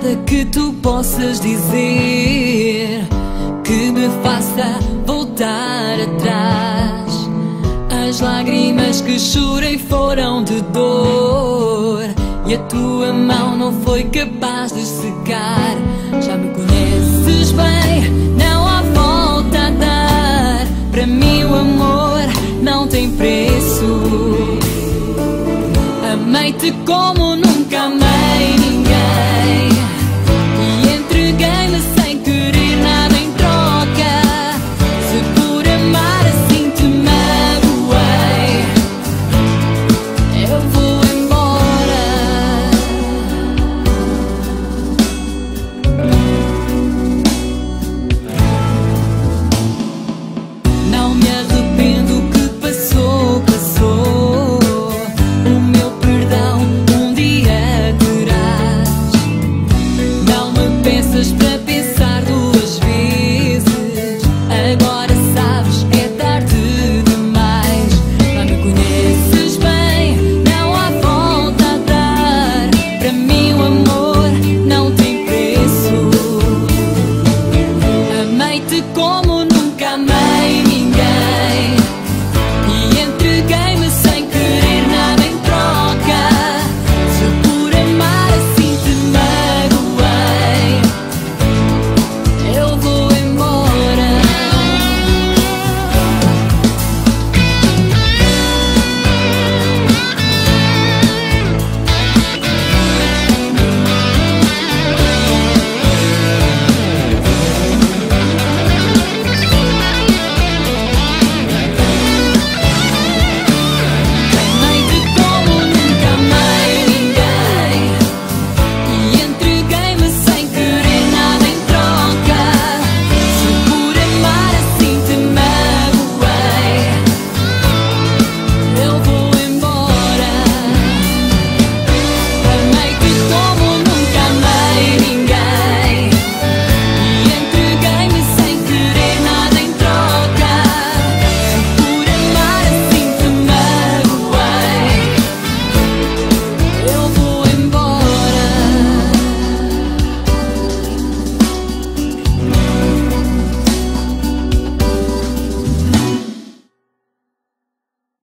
nada que tu possas dizer que me faça voltar atrás. As lágrimas que chorei foram de dor e a tua mão não foi capaz de secar. Já me conheces bem, não há volta a dar. Para mim o amor não tem preço. Amei-te como nunca amei ninguém.